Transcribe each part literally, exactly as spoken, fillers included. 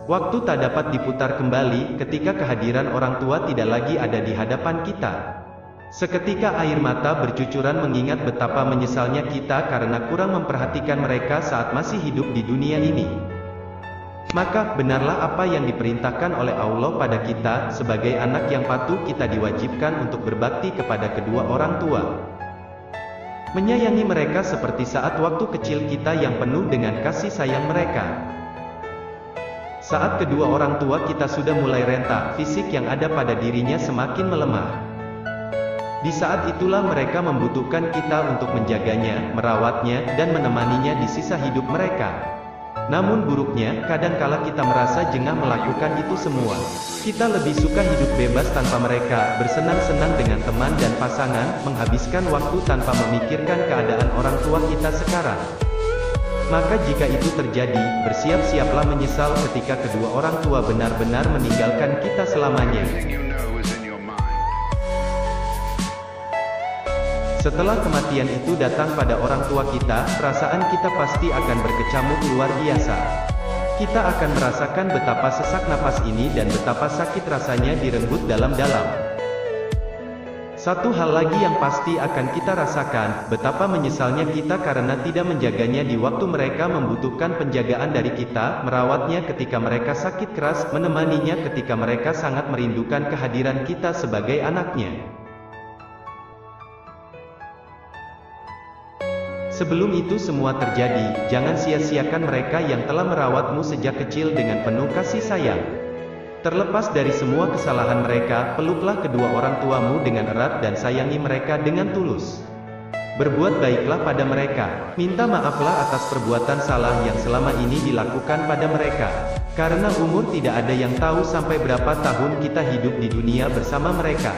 Waktu tak dapat diputar kembali, ketika kehadiran orang tua tidak lagi ada di hadapan kita. Seketika air mata bercucuran mengingat betapa menyesalnya kita karena kurang memperhatikan mereka saat masih hidup di dunia ini. Maka, benarlah apa yang diperintahkan oleh Allah pada kita, sebagai anak yang patuh kita diwajibkan untuk berbakti kepada kedua orang tua. Menyayangi mereka seperti saat waktu kecil kita yang penuh dengan kasih sayang mereka. Saat kedua orang tua kita sudah mulai renta, fisik yang ada pada dirinya semakin melemah. Di saat itulah mereka membutuhkan kita untuk menjaganya, merawatnya, dan menemaninya di sisa hidup mereka. Namun buruknya, kadangkala kita merasa jengah melakukan itu semua. Kita lebih suka hidup bebas tanpa mereka, bersenang-senang dengan teman dan pasangan, menghabiskan waktu tanpa memikirkan keadaan orang tua kita sekarang. Maka jika itu terjadi, bersiap-siaplah menyesal ketika kedua orang tua benar-benar meninggalkan kita selamanya. Setelah kematian itu datang pada orang tua kita, perasaan kita pasti akan berkecamuk luar biasa. Kita akan merasakan betapa sesak napas ini dan betapa sakit rasanya direnggut dalam-dalam. Satu hal lagi yang pasti akan kita rasakan, betapa menyesalnya kita karena tidak menjaganya di waktu mereka membutuhkan penjagaan dari kita, merawatnya ketika mereka sakit keras, menemaninya ketika mereka sangat merindukan kehadiran kita sebagai anaknya. Sebelum itu semua terjadi, jangan sia-siakan mereka yang telah merawatmu sejak kecil dengan penuh kasih sayang. Terlepas dari semua kesalahan mereka, peluklah kedua orang tuamu dengan erat dan sayangi mereka dengan tulus. Berbuat baiklah pada mereka. Minta maaflah atas perbuatan salah yang selama ini dilakukan pada mereka. Karena umur tidak ada yang tahu sampai berapa tahun kita hidup di dunia bersama mereka.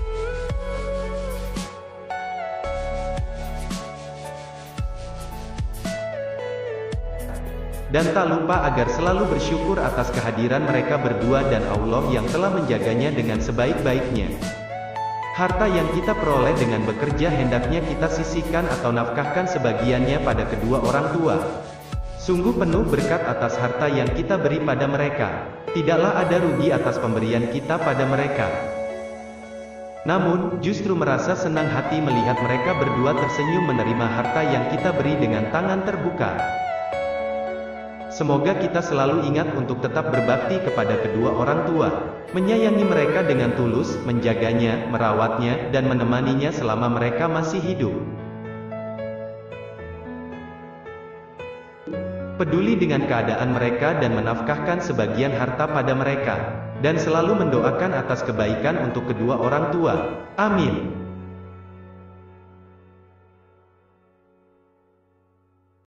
Dan tak lupa agar selalu bersyukur atas kehadiran mereka berdua dan Allah yang telah menjaganya dengan sebaik-baiknya. Harta yang kita peroleh dengan bekerja hendaknya kita sisihkan atau nafkahkan sebagiannya pada kedua orang tua. Sungguh penuh berkat atas harta yang kita beri pada mereka. Tidaklah ada rugi atas pemberian kita pada mereka. Namun, justru merasa senang hati melihat mereka berdua tersenyum menerima harta yang kita beri dengan tangan terbuka. Semoga kita selalu ingat untuk tetap berbakti kepada kedua orang tua, menyayangi mereka dengan tulus, menjaganya, merawatnya, dan menemaninya selama mereka masih hidup. Peduli dengan keadaan mereka dan menafkahkan sebagian harta pada mereka, dan selalu mendoakan atas kebaikan untuk kedua orang tua. Amin.